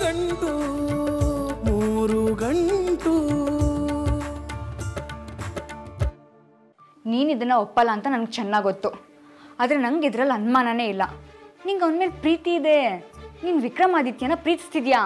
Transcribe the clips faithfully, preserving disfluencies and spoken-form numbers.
ಗಂಟು ಮೂರು ಗಂಟು. ನೀನು ಇದನ್ನು ಒಪ್ಪಲ್ಲ ಅಂತ ನನಗೆ ಚೆನ್ನಾಗಿ ಗೊತ್ತು. ಆದರೆ ನಂಗೆ ಇದರಲ್ಲಿ ಅನುಮಾನನೇ ಇಲ್ಲ. ನಿಂಗೆ ಅವನ ಮೇಲೆ ಪ್ರೀತಿ ಇದೆ. ನೀನು ವಿಕ್ರಮಾದಿತ್ಯನ ಪ್ರೀತಿಸ್ತಿದ್ಯಾ?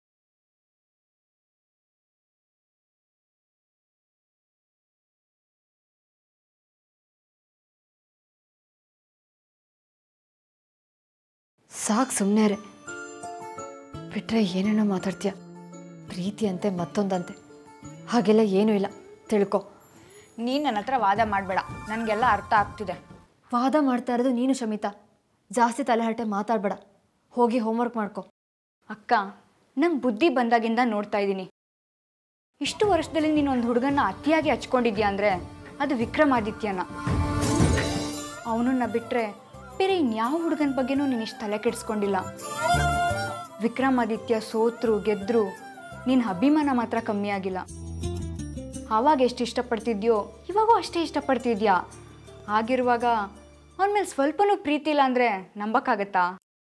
ಸಾಕು ಸುಮ್ಮನೆ ರೇ. ಬಿಟ್ರೆ ಏನೇನೋ ಮಾತಾಡ್ತೀಯ. ಪ್ರೀತಿ ಅಂತೆ ಮತ್ತೊಂದಂತೆ. ಹಾಗೆಲ್ಲ ಏನೂ ಇಲ್ಲ, ತಿಳ್ಕೊ. ನೀನು ನನ್ನ ಹತ್ರ ವಾದ ಮಾಡಬೇಡ, ನನಗೆಲ್ಲ ಅರ್ಥ ಆಗ್ತಿದೆ. ವಾದ ಮಾಡ್ತಾ ಇರೋದು ನೀನು ಶಮಿತಾ. ಜಾಸ್ತಿ ತಲೆಹರಟೆ ಮಾತಾಡಬೇಡ. ಹೋಗಿ ಹೋಮ್ವರ್ಕ್ ಮಾಡ್ಕೊ. ಅಕ್ಕ, ನಂಗೆ ಬುದ್ಧಿ ಬಂದಾಗಿಂದ ನೋಡ್ತಾ ಇದ್ದೀನಿ. ಇಷ್ಟು ವರ್ಷದಲ್ಲಿ ನೀನು ಒಂದು ಹುಡುಗನ್ನ ಅತಿಯಾಗಿ ಹಚ್ಕೊಂಡಿದ್ಯಾ ಅಂದರೆ ಅದು ವಿಕ್ರಮಾದಿತ್ಯನ. ಅವನನ್ನ ಬಿಟ್ಟರೆ ಬೇರೆ ಇನ್ಯಾವ ಹುಡುಗನ ಬಗ್ಗೆನೂ ನೀನು ಇಷ್ಟು ತಲೆ ಕೆಡಿಸ್ಕೊಂಡಿಲ್ಲ. ವಿಕ್ರಮಾದಿತ್ಯ ಸೋತ್ರು ಗೆದ್ರು ನಿನ್ನ ಅಭಿಮಾನ ಮಾತ್ರ ಕಮ್ಮಿ ಆಗಿಲ್ಲ. ಆವಾಗ ಎಷ್ಟು ಇಷ್ಟಪಡ್ತಿದ್ಯೋ ಇವಾಗೂ ಅಷ್ಟೇ ಇಷ್ಟಪಡ್ತಿದ್ಯಾ. ಆಗಿರುವಾಗ ಅವನ ಮೇಲೆ ಸ್ವಲ್ಪನೂ ಪ್ರೀತಿ ಇಲ್ಲ ಅಂದರೆ ನಂಬಕ್ಕಾಗತ್ತಾ?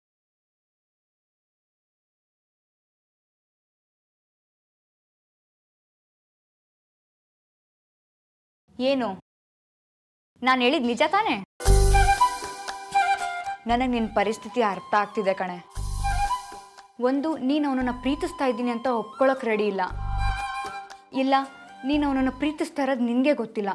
ಏನು ನಾನು ಹೇಳಿದ ನಿಜ ತಾನೇ? ನನಗೆ ನಿನ್ನ ಪರಿಸ್ಥಿತಿ ಅರ್ಥ ಆಗ್ತಿದೆ ಕಣೆ. ಒಂದು, ನೀನು ಅವನನ್ನು ಪ್ರೀತಿಸ್ತಾ ಇದ್ದೀನಿ ಅಂತ ಒಪ್ಕೊಳ್ಳೋಕೆ ರೆಡಿ ಇಲ್ಲ. ಇಲ್ಲ, ನೀನು ಅವನನ್ನು ಪ್ರೀತಿಸ್ತಾ ಇರೋದು ನಿನಗೆ ಗೊತ್ತಿಲ್ಲ.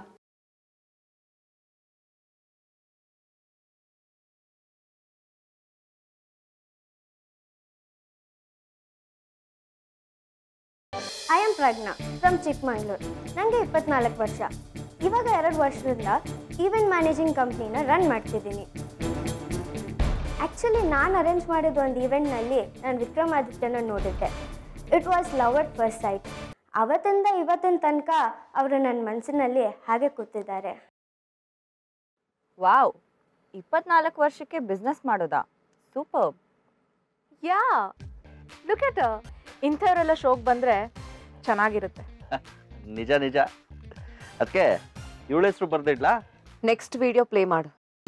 I am Prajna from Chikkamagaluru. ನನಗೆ ಇಪ್ಪತ್ನಾಲ್ಕು ವರ್ಷ. ಇವಾಗ ಎರಡು ವರ್ಷದಿಂದ ಈವೆಂಟ್ ಮ್ಯಾನೇಜಿಂಗ್ ಕಂಪ್ನಿನ ರನ್ ಮಾಡ್ತಿದ್ದೀನಿ. ಆ್ಯಕ್ಚುಲಿ ನಾನು ಅರೇಂಜ್ ಮಾಡಿದ ಒಂದು ಈವೆಂಟ್ನಲ್ಲಿ ನಾನು ವಿಕ್ರಮಾದಿತ್ಯನ ನೋಡಿದ್ದೆ. It was love at first sight. ಅವತ್ತಿಂದ ಇವತ್ತಿನ ತನಕ ಅವರು ನನ್ನ ಮನಸ್ಸಿನಲ್ಲಿ ಹಾಗೆ ಕೂತಿದ್ದಾರೆ. ವಾವ್, ಇಪ್ಪತ್ನಾಲ್ಕು ವರ್ಷಕ್ಕೆ ಬಿಸ್ನೆಸ್ ಮಾಡೋದಾ? ಸೂಪರ್. ಯಾ, ಲುಕ್ ಎಟ್ ಇಂಥವರೆಲ್ಲ ಶೋಕ್ ಬಂದರೆ ಚೆನ್ನಾಗಿರುತ್ತೆ. ನಿಜ ನಿಜ. ಅದಕ್ಕೆ ಇವಳ ಹೆಸರು ಬರ್ದಿಡ್ಲಾ? ನೆಕ್ಸ್ಟ್ ವಿಡಿಯೋ ಪ್ಲೇ ಮಾಡು.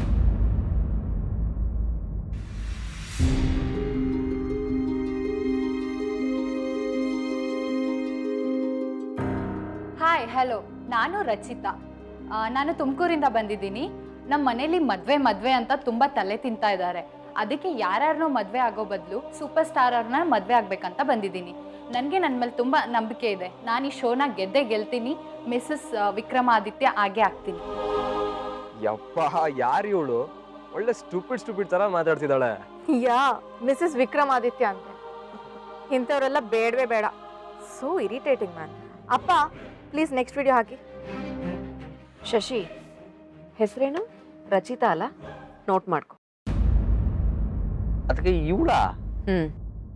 ಹಾಯ್, ಹಲೋ, ನಾನು ರಚಿತಾ. ನಾನು ತುಮಕೂರಿಂದ ಬಂದಿದ್ದೀನಿ. ನಮ್ಮ ಮನೇಲಿ ಮದುವೆ ಮದುವೆ ಅಂತ ತುಂಬ ತಲೆ ತಿಂತಾ ಇದ್ದಾರೆ. ಅದಕ್ಕೆ ಯಾರ್ಯಾರನ್ನೋ ಮದುವೆ ಆಗೋ ಬದಲು ಸೂಪರ್ ಸ್ಟಾರರ್ನ ಮದುವೆ ಆಗಬೇಕಂತ ಬಂದಿದ್ದೀನಿ. ನನಗೆ ನನ್ನ ಮೇಲೆ ತುಂಬ ನಂಬಿಕೆ ಇದೆ. ನಾನು ಈ ಶೋನ ಗೆದ್ದೇ ಗೆಲ್ತೀನಿ. ಮಿಸಸ್ ವಿಕ್ರಮಾದಿತ್ಯ ಆಗೇ ಆಗ್ತೀನಿ. ಯಪ್ಪ, ಯಾರು ಇವಳು? ಒಳ್ಳೆ ಸ್ಟೂಪಿಡ್ ಸ್ಟೂಪಿಡ್ ಥರ ಮಾತಾಡ್ತಿದ್ದಾಳೆ. ಯಾ, ಮಿಸಸ್ ವಿಕ್ರಮಾದಿತ್ಯ ಅಂತೆ. ಇಂಥವರೆಲ್ಲ ಬೇಡವೇ ಬೇಡ. So irritating man. ಅಪ್ಪ, ಪ್ಲೀಸ್ ನೆಕ್ಸ್ಟ್ ವಿಡಿಯೋ ಹಾಕಿ. ಶಶಿ, ಹೆಸರೇನು? ರಚಿತಾ ಅಲ್ಲ? ನೋಟ್ ಮಾಡ್ಕೊ. ಅದಕ್ಕೆ ಇವಳ ಹ್ಮ್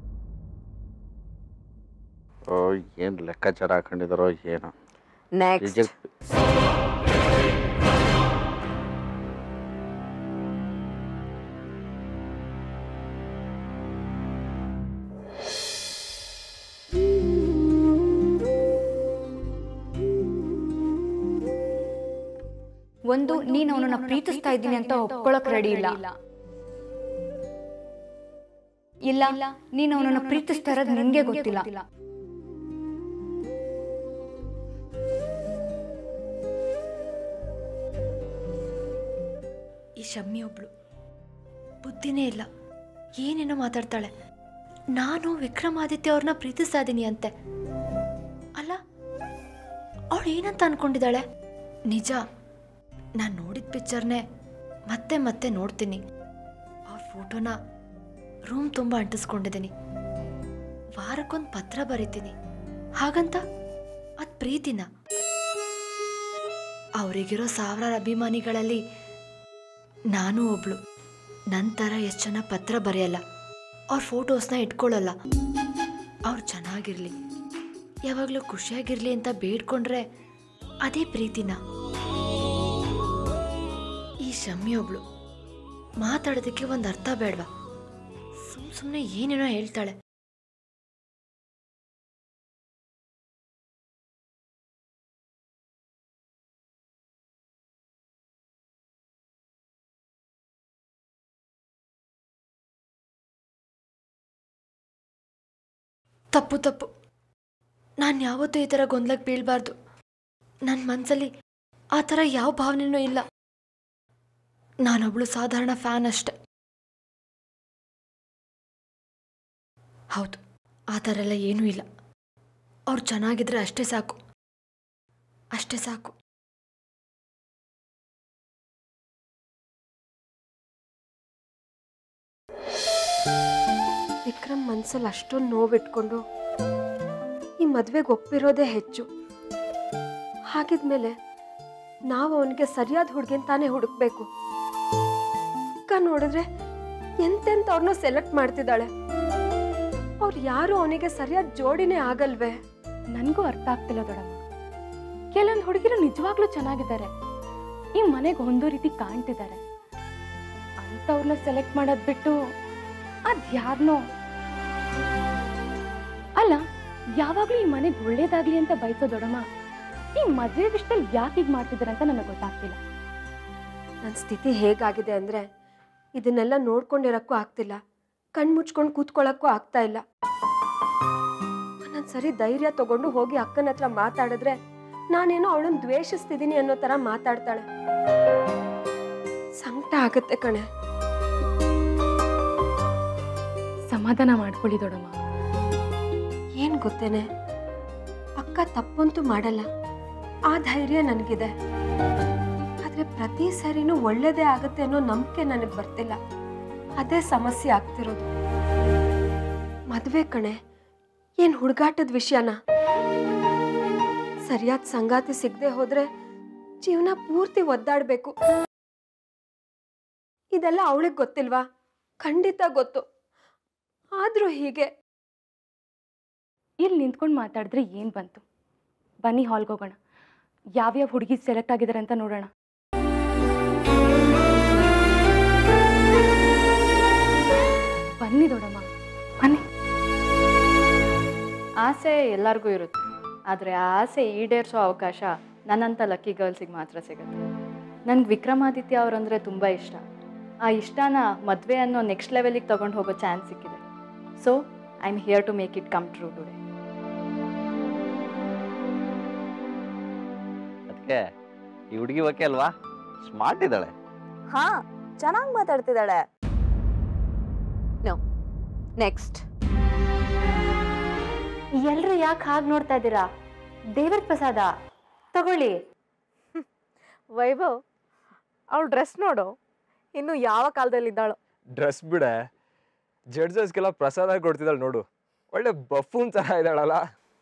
ಏನ್ ಲೆಕ್ಕಾಚಾರ ಹಾಕೊಂಡಿದಾರೋ ಏನೋ. ನೆಕ್ಸ್ಟ್. ಒಂದು, ನೀನು ಅವನನ್ನ ಪ್ರೀತಿಸ್ತಾ ಇದ್ದೀನಿ ಅಂತ ಒಪ್ಕೊಳ್ಳೋಕೆ ರೆಡಿ ಇಲ್ಲ. ಇಲ್ಲ, ನೀನು ಅವನನ್ನ ಪ್ರೀತಿಸ್ತಾ ಇರೋದು ನಿನಗೆ ಗೊತ್ತಿಲ್ಲ. ಈ ಶಮ್ಮಿ ಒಬ್ಳು ಬುದ್ಧಿನೇ ಇಲ್ಲ, ಏನೇನೋ ಮಾತಾಡ್ತಾಳೆ. ನಾನು ವಿಕ್ರಮಾದಿತ್ಯ ಅವ್ರನ್ನ ಪ್ರೀತಿಸ್ತಾ ಇದ್ದೀನಿ ಅಂತೆ. ಅಲ್ಲ, ಅವಳು ಏನಂತ ಅನ್ಕೊಂಡಿದ್ದಾಳೆ? ನಿಜ, ನಾನು ನೋಡಿದ ಪಿಕ್ಚರ್ನೇ ಮತ್ತೆ ಮತ್ತೆ ನೋಡ್ತೀನಿ. ಅವ್ರ ಫೋಟೋನ ರೂಮ್ ತುಂಬ ಅಂಟಿಸ್ಕೊಂಡಿದ್ದೀನಿ. ವಾರಕ್ಕೊಂದು ಪತ್ರ ಬರೀತೀನಿ. ಹಾಗಂತ ಅದು ಪ್ರೀತಿನ? ಅವರಿಗಿರೋ ಸಾವಿರಾರು ಅಭಿಮಾನಿಗಳಲ್ಲಿ ನಾನು ಒಬ್ಳು. ನಂತರ ಎಷ್ಟು ಜನ ಪತ್ರ ಬರೆಯಲ್ಲ, ಅವ್ರ ಫೋಟೋಸ್ನ ಇಟ್ಕೊಳ್ಳಲ್ಲ. ಅವ್ರು ಚೆನ್ನಾಗಿರ್ಲಿ, ಯಾವಾಗಲೂ ಖುಷಿಯಾಗಿರ್ಲಿ ಅಂತ ಬೇಡ್ಕೊಂಡ್ರೆ ಅದೇ ಪ್ರೀತಿನ? ಈ ಶಮ್ಮಿ ಒಬ್ಳು ಮಾತಾಡೋದಕ್ಕೆ ಒಂದು ಅರ್ಥ ಬೇಡವಾ? ಸುಮ್ ಸುಮ್ಮನೆ ಏನೇನೋ ಹೇಳ್ತಾಳೆ. ತಪ್ಪು ತಪ್ಪು ನಾನು ಯಾವತ್ತೂ ಈ ಥರ ಗೊಂದಲಕ್ಕೆ ಬೀಳಬಾರ್ದು. ನನ್ನ ಮನಸ್ಸಲ್ಲಿ ಆ ಥರ ಯಾವ ಭಾವನೆಯೂ ಇಲ್ಲ. ನಾನೊಬ್ಳು ಸಾಧಾರಣ ಫ್ಯಾನ್ ಅಷ್ಟೆ. ಹೌದು, ಆ ಥರ ಎಲ್ಲ ಏನೂ ಇಲ್ಲ. ಅವ್ರು ಚೆನ್ನಾಗಿದ್ರೆ ಅಷ್ಟೇ ಸಾಕು, ಅಷ್ಟೇ ಸಾಕು. ವಿಕ್ರಮ್ ಮನಸ್ಸಲ್ಲಿ ಅಷ್ಟೊಂದು ನೋವಿಟ್ಕೊಂಡು ಈ ಮದುವೆಗೆ ಒಪ್ಪಿರೋದೇ ಹೆಚ್ಚು. ಹಾಗಿದ್ಮೇಲೆ ನಾವು ಅವನಿಗೆ ಸರಿಯಾದ ಹುಡುಗಿನ ತಾನೇ ಹುಡುಕ್ಬೇಕು. ಅಕ್ಕ ನೋಡಿದ್ರೆ ಎಂತೆಂಥವ್ರನ್ನೂ ಸೆಲೆಕ್ಟ್ ಮಾಡ್ತಿದ್ದಾಳೆ. ಅವ್ರು ಯಾರು ಅವನಿಗೆ ಸರಿಯಾದ ಜೋಡಿನೇ ಆಗಲ್ವೇ? ನನಗೂ ಅರ್ಥ ಆಗ್ತಿಲ್ಲ ದೊಡ್ಡಮ್ಮ. ಕೆಲವೊಂದು ಹುಡುಗಿರು ನಿಜವಾಗ್ಲೂ ಚೆನ್ನಾಗಿದ್ದಾರೆ, ಈ ಮನೆಗೆ ಹೊಂದೋ ರೀತಿ ಕಾಣ್ತಿದ್ದಾರೆ. ಅಂಥವ್ರನ್ನ ಸೆಲೆಕ್ಟ್ ಮಾಡೋದು ಬಿಟ್ಟು ಅದ್ಯಾರನೋ ಅಲ್ಲ, ಯಾವಾಗ್ಲೂ ಈ ಮನೆಗೆ ಒಳ್ಳೇದಾಗ್ಲಿ ಅಂತ ಬಯಸೋ ದೊಡ್ಡಮ್ಮ ಈ ಮದುವೆ ವಿಷಯದಲ್ಲಿ ಯಾಕೆ ಹೀಗೆ ಮಾಡ್ತಿದ್ದಾರೆ ಅಂತ ನನಗೆ ಗೊತ್ತಾಗ್ತಿಲ್ಲ. ನನ್ನ ಸ್ಥಿತಿ ಹೇಗಾಗಿದೆ ಅಂದರೆ ಇದನ್ನೆಲ್ಲ ನೋಡ್ಕೊಂಡಿರೋಕ್ಕೂ ಆಗ್ತಿಲ್ಲ, ಕಣ್ಣು ಮುಚ್ಕೊಂಡು ಕೂತ್ಕೊಳ್ಳೋಕ್ಕೂ ಆಗ್ತಾ ಇಲ್ಲ. ನಾನು ಸರಿ ಧೈರ್ಯ ತಗೊಂಡು ಹೋಗಿ ಅಕ್ಕನ ಹತ್ರ ಮಾತಾಡಿದ್ರೆ ನಾನೇನೋ ಅವಳನ್ನು ದ್ವೇಷಿಸ್ತಿದ್ದೀನಿ ಅನ್ನೋ ಥರ ಮಾತಾಡ್ತಾಳೆ. ಸಂಕಟ ಆಗುತ್ತೆ ಕಣೆ. ಸಮಾಧಾನ ಮಾಡ್ಕೊಳ್ಳಿ ದೊಡ್ಡಮ್ಮ. ಏನು ಗೊತ್ತೇನೆ, ಅಕ್ಕ ತಪ್ಪಂತೂ ಮಾಡಲ್ಲ, ಆ ಧೈರ್ಯ ನನಗಿದೆ. ಆದರೆ ಪ್ರತಿ ಸರಿನೂ ಒಳ್ಳೇದೇ ಆಗುತ್ತೆ ಅನ್ನೋ ನಂಬಿಕೆ ನನಗೆ ಬರ್ತಿಲ್ಲ. ಅದೇ ಸಮಸ್ಯೆ ಆಗ್ತಿರೋದು. ಮದುವೆ ಕಣೆ, ಏನು ಹುಡುಗಾಟದ ವಿಷಯನ? ಸರಿಯಾದ ಸಂಗಾತಿ ಸಿಗದೆ ಹೋದ್ರೆ ಜೀವನ ಪೂರ್ತಿ ಒದ್ದಾಡಬೇಕು. ಇದೆಲ್ಲ ಅವಳಿಗೆ ಗೊತ್ತಿಲ್ವಾ? ಖಂಡಿತ ಗೊತ್ತು. ಆದರೂ ಹೀಗೆ ಇಲ್ಲಿ ನಿಂತ್ಕೊಂಡು ಮಾತಾಡಿದ್ರೆ ಏನು ಬಂತು? ಬನ್ನಿ ಹಾಲ್ಗೆ ಹೋಗೋಣ, ಯಾವ್ಯಾವ ಹುಡುಗಿ ಸೆಲೆಕ್ಟ್ ಆಗಿದ್ದಾರೆ ಅಂತ ನೋಡೋಣ. ಬನ್ನಿ ದೊಡ್ಡಮ್ಮ, ಬನ್ನಿ. ಆಸೆ ಎಲ್ಲರಿಗೂ ಇರುತ್ತೆ, ಆದರೆ ಆ ಆಸೆ ಈಡೇರಿಸೋ ಅವಕಾಶ ನನ್ನಂಥ ಲಕ್ಕಿ ಗರ್ಲ್ಸಿಗೆ ಮಾತ್ರ ಸಿಗುತ್ತೆ. ನನಗೆ ವಿಕ್ರಮಾದಿತ್ಯ ಅವರಂದರೆ ತುಂಬ ಇಷ್ಟ. ಆ ಇಷ್ಟನ ಮದುವೆ ಅನ್ನೋ ನೆಕ್ಸ್ಟ್ ಲೆವೆಲಿಗೆ ತೊಗೊಂಡು ಹೋಗೋ ಚಾನ್ಸ್ ಸಿಕ್ಕಿದೆ. So I am here to make it come true today. ಅದಕ್ಕೆ ಈ ಹುಡುಗಿ ಓಕೆ ಅಲ್ವಾ? ಸ್ಮಾರ್ಟ್ ಇದ್ದಾಳೆ. ಹಾ, ಚೆನ್ನಾಗಿ ಮಾತಾಡ್ತಿದ್ದಾಳೆ. No, next. ಎಲ್ಲರೂ ಯಾಕೆ ಹಾಗೆ ನೋಡ್ತಾ ಇದ್ದೀರಾ? ದೇವರ ಪ್ರಸಾದ ತಗೊಳ್ಳಿ. ವೈಭವ್, ಅವಳು ಡ್ರೆಸ್ ನೋಡು, ಇನ್ನು ಯಾವ ಕಾಲದಲ್ಲಿ ಇದ್ದಾಳು. ಡ್ರೆಸ್ ಬಿಡೆ, ಜಡ್ಜಸ್ಗೆಲ್ಲ ಪ್ರಸಾದ ಕೊಡ್ತಿದ್ದಾಳೆ ನೋಡು, ಒಳ್ಳೆ ಬಫೂನ್ ಥರ ಇದ್ದಾಳಲ್ಲ.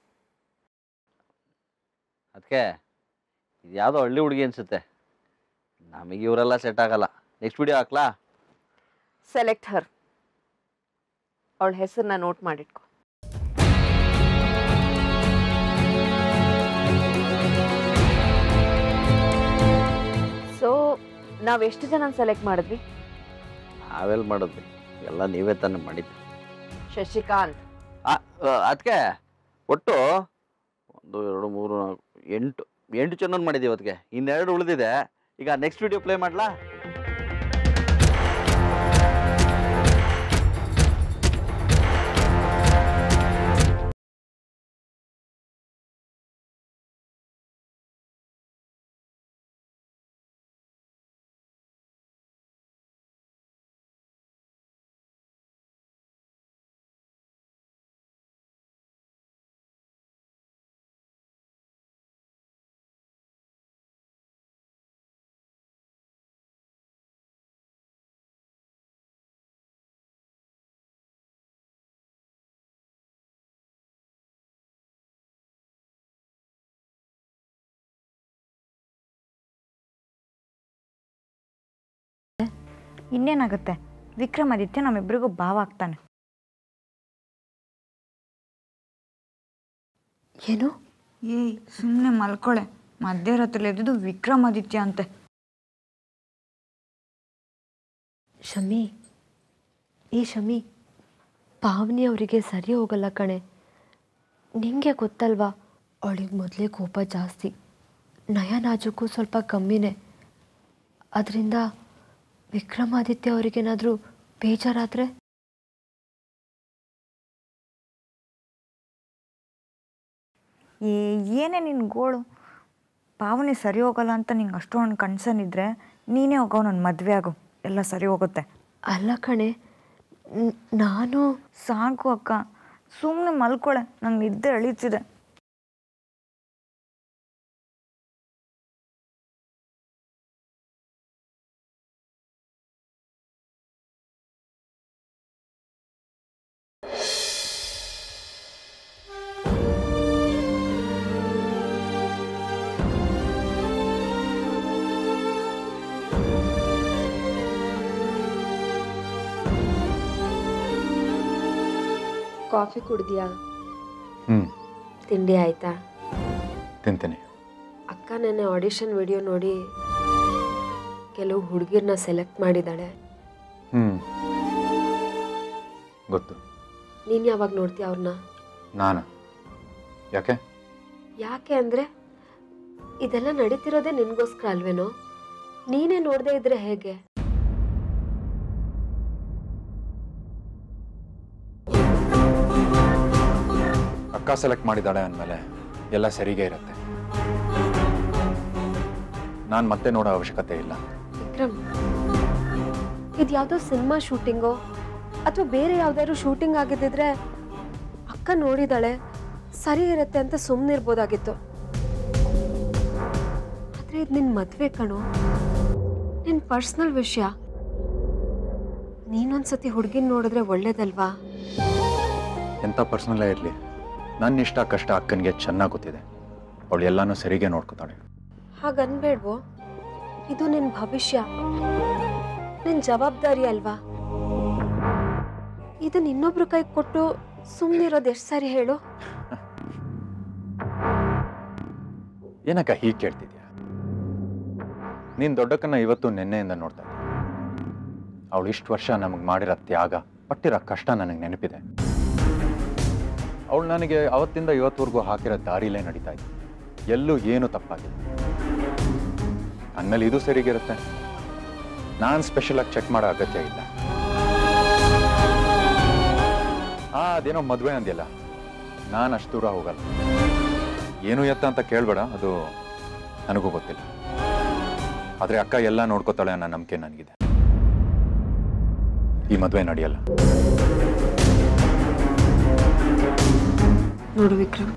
ಅದಕ್ಕೆ ಇದು ಯಾವುದೋ ಹಳ್ಳಿ ಹುಡುಗಿ ಅನ್ಸುತ್ತೆ. ನಮಗೆ ಇವರೆಲ್ಲ ಸೆಟ್ ಆಗಲ್ಲ. ನೆಕ್ಸ್ಟ್ ವಿಡಿಯೋ ಹಾಕ್ಲಾ? Select her. ಅವಳ ಹೆಸರನ್ನ ನೋಟ್ ಮಾಡಿಟ್ಕೊ. ಸೊ ನಾವೆಷ್ಟು ಜನ ಸೆಲೆಕ್ಟ್ ಮಾಡಿದ್ವಿ? ನಾವೆಲ್ಲ ಮಾಡಿದ್ವಿ, ಎಲ್ಲ ನೀವೇ ತಾನೇ ಮಾಡಿದ್ವಿ. ಶಶಿಕಾಂತ್, ಅದಕ್ಕೆ ಒಟ್ಟು ಒಂದು ಎರಡು ಮೂರು ನಾಲ್ಕು ಎಂಟು ಎಂಟು ಚೆನ್ನಾಗಿ ಮಾಡಿದ್ದೀವಿ. ಅದಕ್ಕೆ ಇನ್ನೆರಡು ಉಳಿದಿದೆ. ಈಗ ನೆಕ್ಸ್ಟ್ ವಿಡಿಯೋ ಪ್ಲೇ ಮಾಡ್ಲಾ? ಇನ್ನೇನಾಗುತ್ತೆ, ವಿಕ್ರಮಾದಿತ್ಯ ನಮ್ಮಿಬ್ಬರಿಗೂ ಭಾವ ಆಗ್ತಾನೆ. ಏನು? ಏಯ್, ಸುಮ್ಮನೆ ಮಲ್ಕೊಳೆ. ಮಧ್ಯರಾತ್ರಿ ಎದ್ದು ವಿಕ್ರಮಾದಿತ್ಯ ಅಂತೆ. ಶಮಿ, ಈ ಶಮಿ, ಪಾವನಿ ಅವರಿಗೆ ಸರಿ ಹೋಗಲ್ಲ ಕಣೆ. ನಿಂಗೆ ಗೊತ್ತಲ್ವಾ, ಅವಳಿಗೆ ಮೊದಲೇ ಕೋಪ ಜಾಸ್ತಿ, ನಯ ನಾಜೂಕು ಸ್ವಲ್ಪ ಕಮ್ಮಿನೇ. ಅದರಿಂದ ವಿಕ್ರಮಾದಿತ್ಯ ಅವರಿಗೇನಾದರೂ ಬೇಜಾರಾದರೆ ಏ ಏನೇ ನಿನ್ನ ಗೋಳು? ಪಾವನಿ ಸರಿ ಹೋಗಲ್ಲ ಅಂತ ನಿಂಗೆ ಅಷ್ಟೊಂದು ಕನ್ಸರ್ನ್ ಇದ್ದರೆ ನೀನೇ ಹೋಗೋ ನನ್ನ ಮದುವೆ ಆಗು, ಎಲ್ಲ ಸರಿ ಹೋಗುತ್ತೆ. ಅಲ್ಲ ಕಣೆ, ನಾನು ಸಾಕು ಅಕ್ಕ, ಸುಮ್ಮನೆ ಮಲ್ಕೊಳೆ, ನಂಗೆ ನಿದ್ದೆ ಎಳೀತಿದೆ. ಕಾಫಿ ಕುಡ್ದಿಯಾ? ಹ್ಞೂ. ತಿಂಡಿ ಆಯ್ತಾ? ತಿಂತೀನಿ. ಅಕ್ಕ ನೆನ್ನೆ ಆಡಿಷನ್ ವಿಡಿಯೋ ನೋಡಿ ಕೆಲವು ಹುಡುಗಿರನ್ನ ಸೆಲೆಕ್ಟ್ ಮಾಡಿದ್ದಾಳೆ. ಹ್ಞೂ ಗೊತ್ತು. ನೀನು ಯಾವಾಗ ನೋಡ್ತೀಯ ಅವ್ರನ್ನ? ನಾನು ಯಾಕೆ? ಯಾಕೆ ಅಂದರೆ ಇದೆಲ್ಲ ನಡೀತಿರೋದೇ ನಿನಗೋಸ್ಕರ ಅಲ್ವೇನೋ? ನೀನೇ ನೋಡದೆ ಇದ್ರೆ ಹೇಗೆ? ಅಕ್ಕ ಸೆಲೆಕ್ಟ್ ಮಾಡಿದ್ದಾಳೆ ಅಂದಮೇಲೆ ಎಲ್ಲ ಸರಿಗೆ ಇರುತ್ತೆ. ನಾನು ಮತ್ತೆ ನೋಡೋ ಅವಶ್ಯಕತೆ ಇಲ್ಲ. ವಿಕ್ರಮ್, ಇದು ಯಾವುದೋ ಸಿನಿಮಾ ಶೂಟಿಂಗೋ ಅಥವಾ ಬೇರೆ ಯಾವುದಾದ್ರು ಶೂಟಿಂಗ್ ಆಗಿದ್ದಿದ್ರೆ ಅಕ್ಕ ನೋಡಿದಾಳೆ ಸರಿ ಇರುತ್ತೆ ಅಂತ ಸುಮ್ಮನಿರ್ಬೋದಾಗಿತ್ತು. ಆದರೆ ಇದು ನಿನ್ನ ಮದುವೆ ಕಣೋ, ನಿನ್ನ ಪರ್ಸ್ನಲ್ ವಿಷಯ. ನೀನೊಂದ್ಸತಿ ಹುಡುಗಿನ ನೋಡಿದ್ರೆ ಒಳ್ಳೇದಲ್ವಾ? ಎಂಥ ಪರ್ಸನಲ್ಲೇ ಇರಲಿ, ನನ್ನ ಇಷ್ಟ ಕಷ್ಟ ಅಕ್ಕನಿಗೆ ಚೆನ್ನಾಗಿ ಗೊತ್ತಿದೆ. ಅವಳು ಎಲ್ಲನೂ ಸರಿಗೆ ನೋಡ್ಕೊತಾಳೆ. ಹಾಗನ್ಬೇಡ್ವೋ, ಇದು ನಿನ್ನ ಭವಿಷ್ಯ, ನಿನ್ನ ಜವಾಬ್ದಾರಿ ಅಲ್ವಾ? ಇದನ್ನ ಇನ್ನೊಬ್ರು ಕೈ ಕೊಟ್ಟು ಸುಮ್ಮನಿರೋದು ಎಷ್ಟು ಸರಿ ಹೇಳು? ಏನಕ್ಕ ಹೀಗೆ ಕೇಳ್ತಿದ್ಯಾ? ನೀನು ದೊಡ್ಡಕ್ಕನ್ನ ಇವತ್ತು ನೆನ್ನೆಯಿಂದ ನೋಡ್ತಾ ಇದ್ದೆ. ಅವಳು ಇಷ್ಟು ವರ್ಷ ನಮಗೆ ಮಾಡಿರೋ ತ್ಯಾಗ, ಪಟ್ಟಿರೋ ಕಷ್ಟ ನನಗೆ ನೆನಪಿದೆ. ಅವಳು ನನಗೆ ಅವತ್ತಿಂದ ಇವತ್ತವರೆಗೂ ಹಾಕಿರೋ ದಾರಿಲೇ ನಡೀತಾ ಇದ್ದೆ. ಎಲ್ಲೂ ಏನು ತಪ್ಪಾಗಿಲ್ಲ. ಅಂದಮೇಲೆ ಇದು ಸರಿಗಿರುತ್ತೆ. ನಾನು ಸ್ಪೆಷಲಾಗಿ ಚೆಕ್ ಮಾಡೋ ಅಗತ್ಯ ಇಲ್ಲ. ಆ ಅದೇನೋ ಮದುವೆ ಅಂದಿಲ್ಲ, ನಾನು ಅಷ್ಟು ದೂರ ಹೋಗಲ್ಲ. ಏನು ಎತ್ತ ಅಂತ ಕೇಳಬೇಡ, ಅದು ನನಗೂ ಗೊತ್ತಿಲ್ಲ. ಆದರೆ ಅಕ್ಕ ಎಲ್ಲ ನೋಡ್ಕೋತಾಳೆ ಅನ್ನೋ ನಂಬಿಕೆ ನನಗಿದೆ. ಈ ಮದುವೆ ನಡೆಯಲ್ಲ. ನೋಡು ವಿಕ್ರಮ್,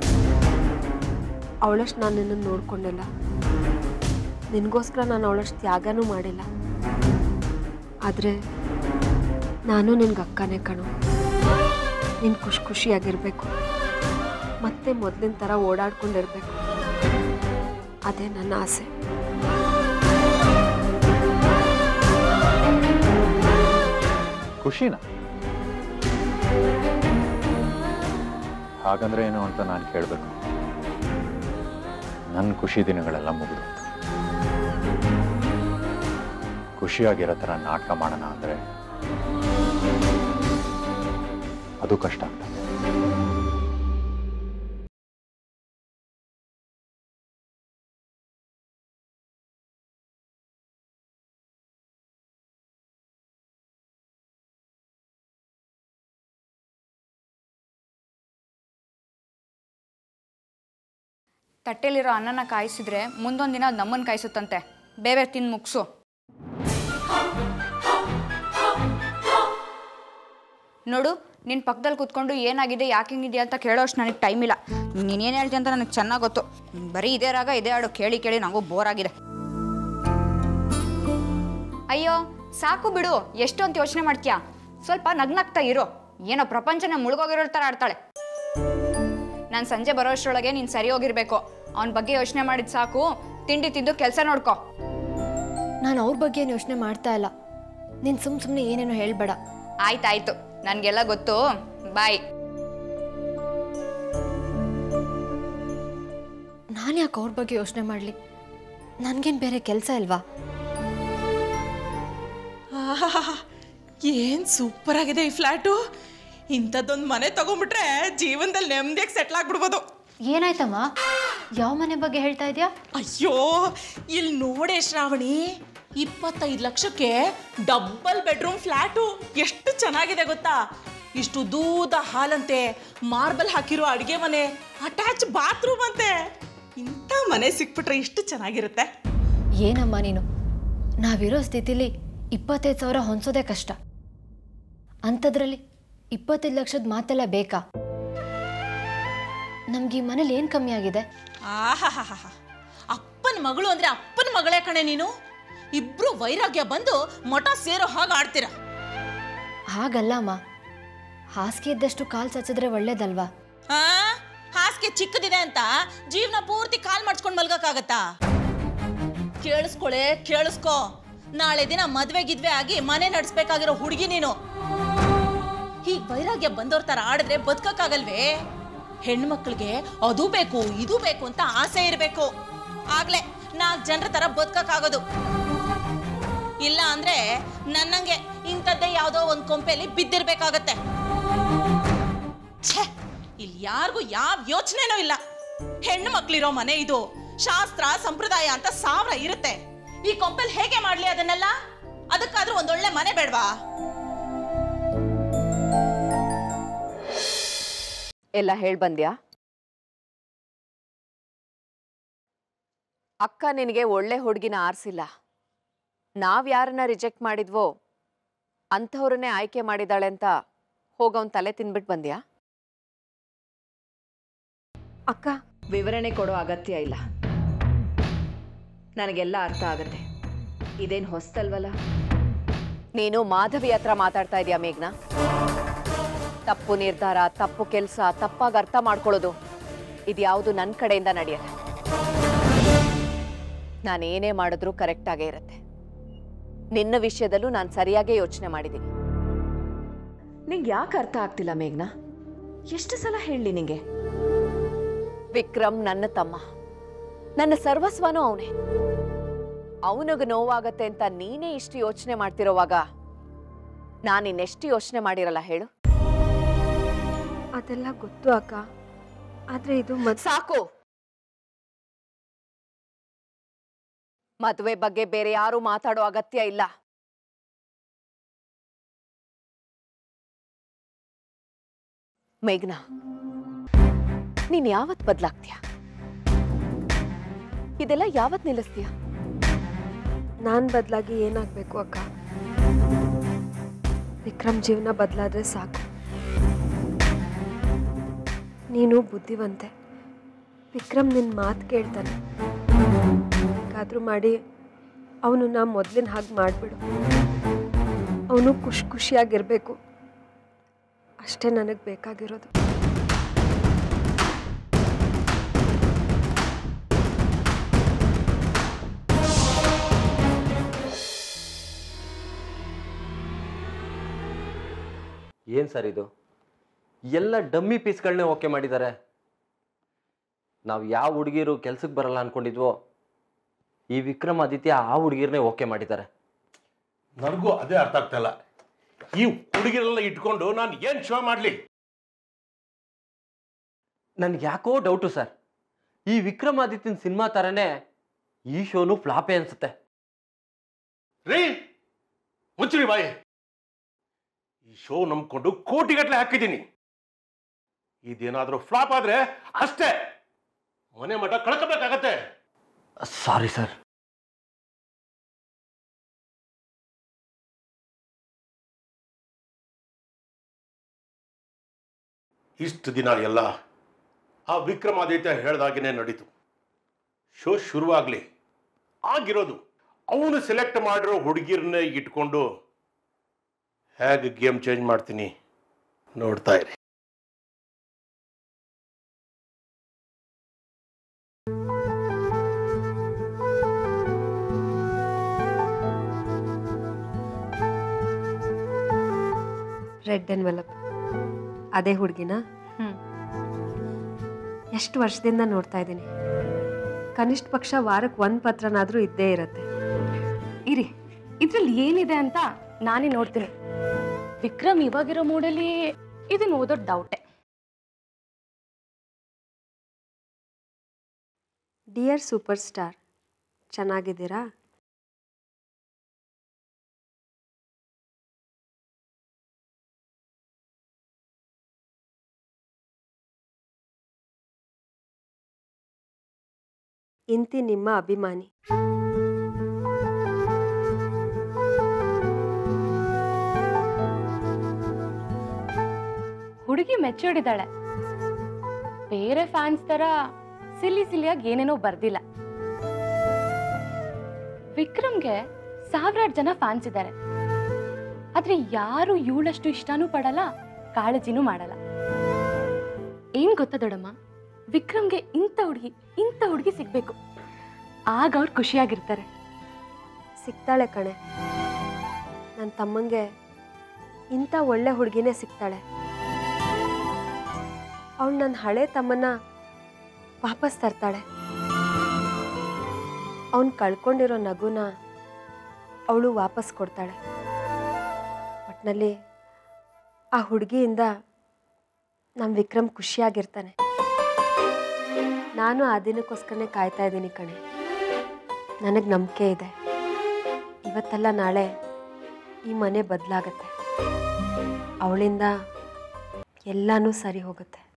ಅವಳಷ್ಟು ನಾನು ನಿನ್ನನ್ನು ನೋಡ್ಕೊಂಡಿಲ್ಲ. ನಿನಗೋಸ್ಕರ ನಾನು ಅವಳಷ್ಟು ತ್ಯಾಗನೂ ಮಾಡಿಲ್ಲ. ಆದರೆ ನಾನು ನಿನ್ಗೆ ಅಕ್ಕನೇ ಕಣು. ನೀನು ಖುಷಿ ಖುಷಿಯಾಗಿರಬೇಕು, ಮತ್ತೆ ಮೊದಲಿನ ಥರ ಓಡಾಡ್ಕೊಂಡಿರ್ಬೇಕು. ಅದೇ ನನ್ನ ಆಸೆ. ಖುಷಿನಾ? ಹಾಗಂದ್ರೆ ಏನು ಅಂತ ನಾನು ಕೇಳಬೇಕು. ನನ್ನ ಖುಷಿ ದಿನಗಳೆಲ್ಲ ಮುಗಿದು ಖುಷಿಯಾಗಿರೋ ಥರ ನಾಟಕ ಮಾಡೋಣ ಅಂದರೆ ಅದು ಕಷ್ಟ ಆಗ್ತದೆ. ತಟ್ಟೆಲಿರೋ ಅನ್ನನ ಕಾಯಿಸಿದ್ರೆ ಮುಂದೊಂದು ದಿನ ಅದು ನಮ್ಮನ್ನು ಕಾಯಿಸುತ್ತಂತೆ. ಬೇರೆ ತಿಂದು ಮುಗಿಸು. ನೋಡು, ನಿನ್ನ ಪಕ್ಕದಲ್ಲಿ ಕೂತ್ಕೊಂಡು ಏನಾಗಿದೆ ಯಾಕೆ ಹಿಂಗಿದೆಯಾ ಅಂತ ಕೇಳೋ ಅಷ್ಟು ನನಗೆ ಟೈಮ್ ಇಲ್ಲ. ನೀನೇನು ಹೇಳ್ತೀಯ ಅಂತ ನನಗೆ ಚೆನ್ನಾಗಿ ಗೊತ್ತು. ಬರೀ ಇದೇ ರಾಗ ಇದೇ ಹಾಡು ಕೇಳಿ ಕೇಳಿ ನನಗೂ ಬೋರ್ ಆಗಿದೆ. ಅಯ್ಯೋ ಸಾಕು ಬಿಡು, ಎಷ್ಟು ಅಂತ ಯೋಚನೆ ಮಾಡ್ತೀಯಾ? ಸ್ವಲ್ಪ ನಗ್ನಗ್ತಾ ಇರೋ. ಏನೋ ಪ್ರಪಂಚನ ಮುಳುಗೋಗಿರೋ ಥರ ಆಡ್ತಾಳೆ. ನಾನು ಸಂಜೆ ಬರೋ ಅಷ್ಟರೊಳಗೆ ನೀನು ಸರಿ ಹೋಗಿರ್ಬೇಕು. ಅವನ ಬಗ್ಗೆ ಯೋಚನೆ ಮಾಡಿದ್ ಸಾಕು. ತಿಂಡಿ ತಿಂದು ಕೆಲಸ ನೋಡ್ಕೊ. ನಾನು ಅವ್ರ ಬಗ್ಗೆ ಏನು ಯೋಚನೆ ಮಾಡ್ತಾ ಇಲ್ಲ. ನೀನು ಸುಮ್ಮ ಸುಮ್ಮನೆ ಏನೇನೋ ಹೇಳ್ಬೇಡ. ಆಯ್ತಾಯ್ತು, ನನಗೆಲ್ಲ ಗೊತ್ತು. ಬಾಯ್. ನಾನು ಯಾಕೆ ಅವ್ರ ಬಗ್ಗೆ ಯೋಚನೆ ಮಾಡಲಿ? ನನಗೇನು ಬೇರೆ ಕೆಲಸ ಇಲ್ವಾ? ಏನು ಸೂಪರ್ ಆಗಿದೆ ಈ ಫ್ಲ್ಯಾಟು. ಇಂಥದ್ದೊಂದು ಮನೆ ತಗೊಂಡ್ಬಿಟ್ರೆ ಜೀವನದಲ್ಲಿ ನೆಮ್ಮದಿಯಾಗಿ ಸೆಟ್ಲ್ ಆಗ್ಬಿಡ್ಬೋದು. ಏನಾಯ್ತಮ್ಮ? ಯಾವ ಮನೆ ಬಗ್ಗೆ ಹೇಳ್ತಾ ಇದೆಯಾ? ಅಯ್ಯೋ ಇಲ್ಲಿ ನೋಡೆ ಶ್ರಾವಣಿ, ಇಪ್ಪತ್ತೈದು ಲಕ್ಷಕ್ಕೆ ಡಬ್ಬಲ್ ಬೆಡ್ರೂಮ್ ಫ್ಲ್ಯಾಟು. ಎಷ್ಟು ಚೆನ್ನಾಗಿದೆ ಗೊತ್ತಾ? ಇಷ್ಟು ದೂದ ಹಾಲಂತೆ, ಮಾರ್ಬಲ್ ಹಾಕಿರೋ ಅಡುಗೆ ಮನೆ, ಅಟ್ಯಾಚ್ ಬಾತ್ರೂಮ್ ಅಂತೆ. ಇಂಥ ಮನೆ ಸಿಕ್ಬಿಟ್ರೆ ಇಷ್ಟು ಚೆನ್ನಾಗಿರುತ್ತೆ. ಏನಮ್ಮ ನೀನು, ನಾವಿರೋ ಸ್ಥಿತಿಲಿ ಇಪ್ಪತ್ತೈದು ಸಾವಿರ ಹೊಂದೋದೇ ಕಷ್ಟ. ಅಂಥದ್ರಲ್ಲಿ ಇಪ್ಪತ್ತೈದು ಲಕ್ಷದ ಮಾತೆಲ್ಲ ಬೇಕಾ? ನಮ್ಗೆ ಈ ಮನೇಲಿ ಏನು ಕಮ್ಮಿ ಆಗಿದೆ? ಆಹಾ, ಅಪ್ಪನ ಮಗಳು ಅಂದ್ರೆ ಅಪ್ಪನ ಮಗಳೇ ಕಣೆ ನೀನು. ಇಬ್ರು ವೈರಾಗ್ಯ ಬಂದು ಮಠ ಸೇರೋ ಹಾಗೆ ಆಡ್ತೀರ. ಹಾಗಲ್ಲಮ್ಮ, ಹಾಸಿಗೆ ಇದ್ದಷ್ಟು ಕಾಲು ಚಚ್ಚಿದ್ರೆ ಒಳ್ಳೇದಲ್ವಾ? ಹಾ, ಹಾಸಿಗೆ ಚಿಕ್ಕದಿದೆ ಅಂತ ಜೀವನ ಪೂರ್ತಿ ಕಾಲ್ ಮಾಡ್ಸ್ಕೊಂಡು ಮಲ್ಗಕ್ಕಾಗತ್ತಾ? ಕೇಳಿಸ್ಕೊಳೆ, ಕೇಳಿಸ್ಕೊ. ನಾಳೆ ದಿನ ಮದ್ವೆ ಗಿದ್ವೆ ಆಗಿ ಮನೆ ನಡೆಸ್ಬೇಕಾಗಿರೋ ಹುಡುಗಿ ನೀನು. ಹೀಗ್ ವೈರಾಗ್ಯ ಬಂದವ್ರ ತರ ಆಡಿದ್ರೆ ಬದುಕಕ್ಕಾಗಲ್ವೇ? ಹೆಣ್ಮಕ್ಳಿಗೆ ಅದು ಬೇಕು ಇದು ಬೇಕು ಅಂತ ಆಸೆ ಇರಬೇಕು. ಆಗ್ಲೇ ನಾಲ್ಕು ಜನರ ತರ ಬದುಕಕ್ಕಾಗೋದು. ಇಲ್ಲ ಅಂದ್ರೆ ನನ್ನಂಗೆ ಇಂಥದ್ದೇ ಯಾವುದೋ ಒಂದು ಕೊಂಪೆಯಲ್ಲಿ ಬಿದ್ದಿರ್ಬೇಕಾಗತ್ತೆ. ಛೇ, ಇಲ್ಲಿ ಯಾರಿಗೂ ಯಾವ ಯೋಚನೆನೂ ಇಲ್ಲ. ಹೆಣ್ಣು ಮಕ್ಳಿರೋ ಮನೆ ಇದು. ಶಾಸ್ತ್ರ ಸಂಪ್ರದಾಯ ಅಂತ ಸಾವಿರ ಇರುತ್ತೆ. ಈ ಕೊಂಪೆಲ್ ಹೇಗೆ ಮಾಡ್ಲಿ ಅದನ್ನೆಲ್ಲ? ಅದಕ್ಕಾದ್ರೂ ಒಂದೊಳ್ಳೆ ಮನೆ ಬೇಡವಾ? ಎಲ್ಲ ಹೇಳ್ ಬಂದ್ಯಾ? ಅಕ್ಕ ನಿನಗೆ ಒಳ್ಳೆ ಹುಡುಗಿನ ಆರಿಸಿಲ್ಲ. ನಾವ್ ಯಾರನ್ನ ರಿಜೆಕ್ಟ್ ಮಾಡಿದ್ವೋ ಅಂಥವ್ರನ್ನೇ ಆಯ್ಕೆ ಮಾಡಿದಾಳೆ ಅಂತ ಹೋಗವನ್ ತಲೆ ತಿನ್ಬಿಟ್ಟು ಬಂದ್ಯಾ? ಅಕ್ಕ, ವಿವರಣೆ ಕೊಡೋ ಅಗತ್ಯ ಇಲ್ಲ. ನನಗೆಲ್ಲ ಅರ್ಥ ಆಗತ್ತೆ. ಇದೇನು ಹೊಸ್ತಲ್ವಲ್ಲ? ನೀನು ಮಾಧವಿ ಹತ್ರ ಮಾತಾಡ್ತಾ ಇದೀಯಾ ಮೇಘ್ನಾ? ತಪ್ಪು ನಿರ್ಧಾರ, ತಪ್ಪು ಕೆಲಸ, ತಪ್ಪಾಗಿ ಅರ್ಥ ಮಾಡ್ಕೊಳ್ಳೋದು ಇದ್ಯಾವುದು ನನ್ನ ಕಡೆಯಿಂದ ನಡೆಯಲ್ಲ. ನಾನೇನೇ ಮಾಡಿದ್ರೂ ಕರೆಕ್ಟಾಗೇ ಇರುತ್ತೆ. ನಿನ್ನ ವಿಷಯದಲ್ಲೂ ನಾನು ಸರಿಯಾಗೇ ಯೋಚನೆ ಮಾಡಿದ್ದೀನಿ. ನಿಂಗೆ ಯಾಕೆ ಅರ್ಥ ಆಗ್ತಿಲ್ಲ ಮೇಘ್ನಾ? ಎಷ್ಟು ಸಲ ಹೇಳಿ ನಿಂಗೆ? ವಿಕ್ರಮ್ ನನ್ನ ತಮ್ಮ, ನನ್ನ ಸರ್ವಸ್ವನೂ ಅವನೇ. ಅವನಿಗೆ ನೋವಾಗತ್ತೆ ಅಂತ ನೀನೇ ಇಷ್ಟು ಯೋಚನೆ ಮಾಡ್ತಿರೋವಾಗ ನಾನಿನ್ನೆಷ್ಟು ಯೋಚನೆ ಮಾಡಿರಲ್ಲ ಹೇಳು? ಅದೆಲ್ಲ ಗೊತ್ತು ಅಕ್ಕ, ಆದ್ರೆ ಇದು ಸಾಕು. ಮದುವೆ ಬಗ್ಗೆ ಬೇರೆ ಯಾರು ಮಾತಾಡೋ ಅಗತ್ಯ ಇಲ್ಲ. ಮೇಘ್ನಾ, ನೀನ್ ಯಾವತ್ ಬದಲಾಗ್ತೀಯ? ಇದೆಲ್ಲ ಯಾವತ್ ನಿಲ್ಲಿಸ್ತೀಯ? ನಾನ್ ಬದಲಾಗಿ ಏನಾಗ್ಬೇಕು ಅಕ್ಕ? ವಿಕ್ರಮ್ ಜೀವನ ಬದಲಾದ್ರೆ ಸಾಕು. ನೀನು ಬುದ್ಧಿವಂತೆ. ವಿಕ್ರಮ್ ನಿನ್ನ ಮಾತು ಕೇಳ್ತಾನೆ. ಹೇಗಾದ್ರೂ ಮಾಡಿ ಅವನು ನಾ ಮೊದಲಿನ ಹಾಗೆ ಮಾಡಿಬಿಡು. ಅವನು ಖುಷಿ ಖುಷಿಯಾಗಿರ್ಬೇಕು. ಅಷ್ಟೇ ನನಗೆ ಬೇಕಾಗಿರೋದು. ಏನು ಸರ್ ಇದು? ಎಲ್ಲ ಡಮ್ಮಿ ಪೀಸ್ಗಳನ್ನೇ ಓಕೆ ಮಾಡಿದ್ದಾರೆ. ನಾವು ಯಾವ ಹುಡುಗಿರು ಕೆಲ್ಸಕ್ಕೆ ಬರಲ್ಲ ಅನ್ಕೊಂಡಿದ್ವೋ ಈ ವಿಕ್ರಮಾದಿತ್ಯ ಆ ಹುಡುಗಿರನ್ನೇ ಓಕೆ ಮಾಡಿದ್ದಾರೆ. ನನಗೂ ಅದೇ ಅರ್ಥ ಆಗ್ತಾ ಇಲ್ಲ. ಈ ಹುಡುಗಿರೆಲ್ಲ ಇಟ್ಕೊಂಡು ನಾನು ಏನು ಶೋ ಮಾಡಲಿ? ನನ್ಗೆ ಯಾಕೋ ಡೌಟು ಸರ್. ಈ ವಿಕ್ರಮಾದಿತ್ಯನ ಸಿನಿಮಾ ಥರನೇ ಈ ಶೋನು ಫ್ಲಾಪೇ ಅನ್ಸುತ್ತೆ. ರೀ ಮುಚ್ಚ್ರಿ ಬಾಯಿ. ಈ ಶೋ ನಂಬ್ಕೊಂಡು ಕೋಟಿಗಟ್ಟಲೆ ಹಾಕಿದ್ದೀನಿ. ಇದೇನಾದ್ರೂ ಫ್ಲಾಪ್ ಆದ್ರೆ ಅಷ್ಟೇ ಮನೆ ಮಠ ಕಳ್ಕೋಬೇಕಾಗತ್ತೆ. Sorry sir. ಇಷ್ಟು ದಿನ ಎಲ್ಲ ಆ ವಿಕ್ರಮಾದಿತ್ಯ ಹೇಳ್ದಾಗೇನೆ ನಡೀತು. ಶೋ ಶುರುವಾಗ್ಲಿ ಆಗಿರೋದು ಅವನು ಸೆಲೆಕ್ಟ್ ಮಾಡಿರೋ ಹುಡುಗಿರನ್ನೇ ಇಟ್ಕೊಂಡು ಹೇಗೆ ಗೇಮ್ ಚೇಂಜ್ ಮಾಡ್ತೀನಿ ನೋಡ್ತಾ ಇರಿ. ರೆಡ್ ಎನ್ವೆಲಪ್ ಅದೇ ಹುಡುಗಿನ ಎಷ್ಟು ವರ್ಷದಿಂದ ನೋಡ್ತಾ ಇದ್ದೀನಿ. ಕನಿಷ್ಠ ಪಕ್ಷ ವಾರಕ್ಕೆ ಒಂದು ಪತ್ರನಾದರೂ ಇದ್ದೇ ಇರುತ್ತೆ. ಇರಿ, ಇದ್ರಲ್ಲಿ ಏನಿದೆ ಅಂತ ನಾನೇ ನೋಡ್ತೀನಿ. ವಿಕ್ರಮ್ ಇವಾಗಿರೋ ಮೂಡಲ್ಲಿ ಇದನ್ನ ಓದೋದು ಡೌಟೆ. ಡಿಯರ್ ಸೂಪರ್ ಸ್ಟಾರ್, ಚೆನ್ನಾಗಿದ್ದೀರಾ? ಇಂತಿ ನಿಮ್ಮ ಅಭಿಮಾನಿ. ಹುಡುಗಿ ಮೆಚ್ಯೂರ್ಡ್ ಇದ್ದಾಳೆ. ಬೇರೆ ಫ್ಯಾನ್ಸ್ ತರ ಸಿಲ್ಲಿ ಸಿಲಿಯಾಗಿ ಏನೇನೋ ಬರ್ದಿಲ್ಲ. ವಿಕ್ರಮ್ಗೆ ಸಾವಿರಾರು ಜನ ಫ್ಯಾನ್ಸ್ ಇದ್ದಾರೆ. ಆದ್ರೆ ಯಾರು ಇವಳಷ್ಟು ಇಷ್ಟನೂ ಪಡಲ್ಲ, ಕಾಳಜಿನೂ ಮಾಡಲ್ಲ. ಏನ್ ಗೊತ್ತಾ ದೊಡ್ಡಮ್ಮ, ವಿಕ್ರಮ್ಗೆ ಇಂಥ ಹುಡುಗಿ ಇಂಥ ಹುಡುಗಿ ಸಿಗ್ಬೇಕು, ಆಗ ಅವ್ರು ಖುಷಿಯಾಗಿರ್ತಾರೆ. ಸಿಗ್ತಾಳೆ ಕಣೆ, ನನ್ನ ತಮ್ಮಂಗೆ ಇಂಥ ಒಳ್ಳೆ ಹುಡುಗಿನೇ ಸಿಗ್ತಾಳೆ. ಅವಳು ನನ್ನ ಹಳೆ ತಮ್ಮನ್ನ ವಾಪಸ್ ತರ್ತಾಳೆ. ಅವನು ಕಳ್ಕೊಂಡಿರೋ ನಗುನ ಅವಳು ವಾಪಸ್ ಕೊಡ್ತಾಳೆ. ಒಟ್ಟಿನಲ್ಲಿ ಆ ಹುಡುಗಿಯಿಂದ ನಮ್ಮ ವಿಕ್ರಮ್ ಖುಷಿಯಾಗಿರ್ತಾನೆ. ನಾನು ಆ ದಿನಕ್ಕೋಸ್ಕರನೇ ಕಾಯ್ತಾ ಇದ್ದೀನಿ ಕಣೆ. ನನಗೆ ನಂಬಿಕೆ ಇದೆ, ಇವತ್ತಲ್ಲ ನಾಳೆ ಈ ಮನೆ ಬದಲಾಗತ್ತೆ. ಅವಳಿಂದ ಎಲ್ಲನೂ ಸರಿ ಹೋಗುತ್ತೆ.